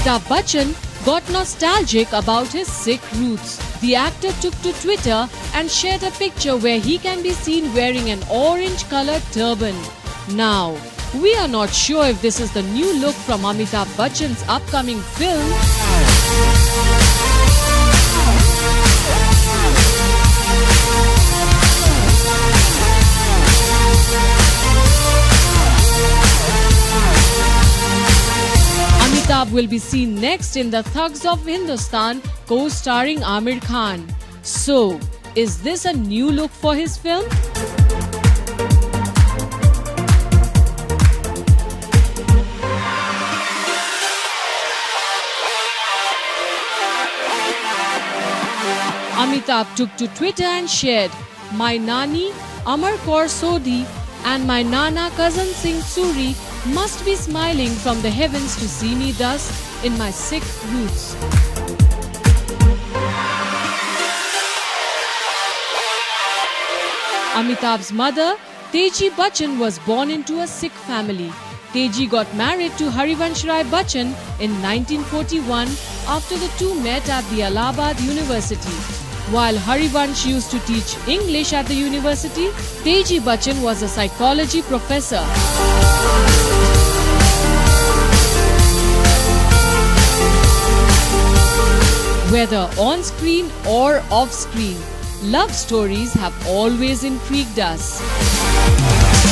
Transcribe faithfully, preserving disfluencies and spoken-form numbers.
Amitabh Bachchan got nostalgic about his Sikh roots. The actor took to Twitter and shared a picture where he can be seen wearing an orange-colored turban. Now, we are not sure if this is the new look from Amitabh Bachchan's upcoming film. Amitabh will be seen next in The Thugs of Hindostan, co-starring Aamir Khan. So, is this a new look for his film? Amitabh took to Twitter and shared, "My Nani, Amar Kaur Sodhi, and my Nana cousin Singh Suri must be smiling from the heavens to see me thus in my Sikh roots." Amitabh's mother, Teji Bachchan, was born into a Sikh family. Teji got married to Harivansh Rai Bachchan in nineteen forty-one after the two met at the Allahabad University. While Harivansh used to teach English at the university, Teji Bachchan was a psychology professor. Whether on screen or off screen, love stories have always intrigued us.